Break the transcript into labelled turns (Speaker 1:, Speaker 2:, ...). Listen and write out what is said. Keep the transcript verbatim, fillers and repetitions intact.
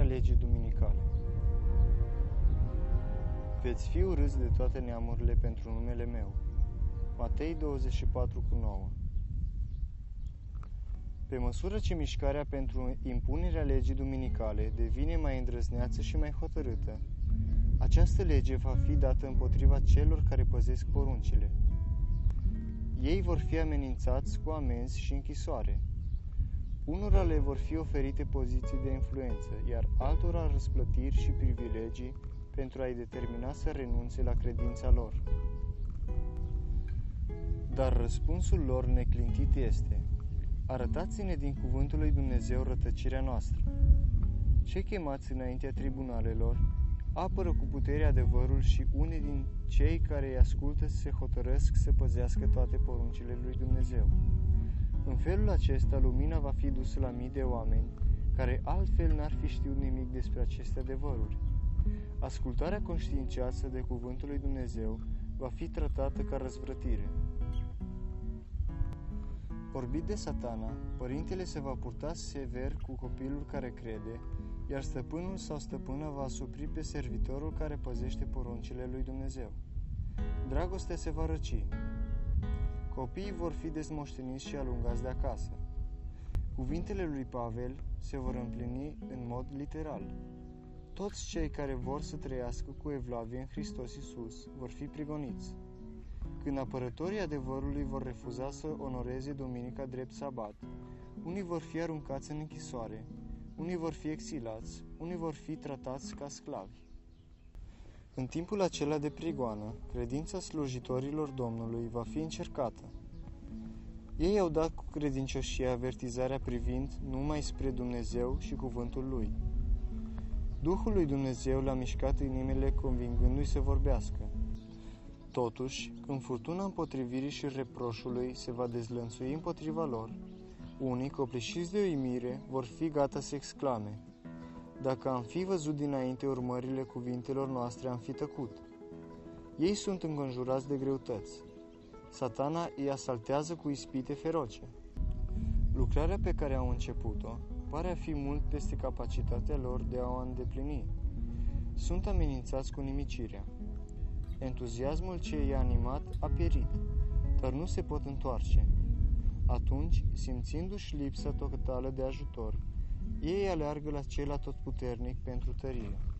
Speaker 1: legii duminicale. Veți fi urâți de toate neamurile pentru numele meu. Matei douăzeci și patru cu nouă. Pe măsură ce mișcarea pentru impunerea legii duminicale devine mai îndrăzneață și mai hotărâtă, această lege va fi dată împotriva celor care păzesc poruncile. Ei vor fi amenințați cu amenzi și închisoare. Unora le vor fi oferite poziții de influență, iar altora răsplătiri și privilegii pentru a-i determina să renunțe la credința lor. Dar răspunsul lor neclintit este: arătați-ne din cuvântul lui Dumnezeu rătăcirea noastră. Cei chemați înaintea tribunalelor apără cu putere adevărul și unii din cei care îi ascultă se hotărăsc să păzească toate poruncile lui Dumnezeu. În felul acesta, lumina va fi dusă la mii de oameni care altfel n-ar fi știut nimic despre aceste adevăruri. Ascultarea conștiincioasă de cuvântul lui Dumnezeu va fi tratată ca răzvrătire. Orbit de Satana, părintele se va purta sever cu copilul care crede, iar stăpânul sau stăpâna va asupri pe servitorul care păzește poruncile lui Dumnezeu. Dragostea se va răci. Copiii vor fi dezmoșteniți și alungați de acasă. Cuvintele lui Pavel se vor împlini în mod literal. Toți cei care vor să trăiască cu evlavie în Hristos Iisus vor fi prigoniți. Când apărătorii adevărului vor refuza să onoreze duminica drept sabat, unii vor fi aruncați în închisoare, unii vor fi exilați, unii vor fi tratați ca sclavi. În timpul acela de prigoană, credința slujitorilor Domnului va fi încercată. Ei au dat cu credincioșie avertizarea privind numai spre Dumnezeu și cuvântul Lui. Duhul lui Dumnezeu l-a mișcat inimile convingându-i să vorbească. Totuși, când furtuna împotrivirii și reproșului se va dezlănțui împotriva lor, unii, copleșiți de uimire, vor fi gata să exclame: dacă am fi văzut dinainte urmările cuvintelor noastre, am fi tăcut. Ei sunt înconjurați de greutăți. Satana îi asaltează cu ispite feroce. Lucrarea pe care au început-o pare a fi mult peste capacitatea lor de a o îndeplini. Sunt amenințați cu nimicirea. Entuziasmul ce i-a animat a pierit, dar nu se pot întoarce. Atunci, simțindu-și lipsa totală de ajutor, ei aleargă la cel atotputernic pentru tărie.